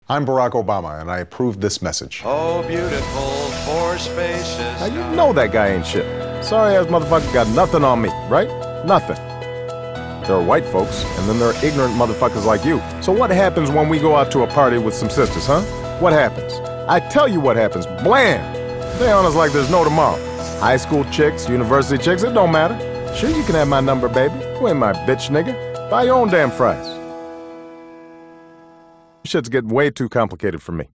I'm Barack Obama, and I approve this message. Oh, beautiful for spacious. Now, you know that guy ain't shit. Sorry-ass motherfucker got nothing on me, right? Nothing. There are white folks, and then there are ignorant motherfuckers like you. So what happens when we go out to a party with some sisters, huh? What happens? I tell you what happens. Blam! They on us like there's no tomorrow. High school chicks, university chicks, it don't matter. Sure, you can have my number, baby. You ain't my bitch, nigga. Buy your own damn fries. Shit's getting way too complicated for me.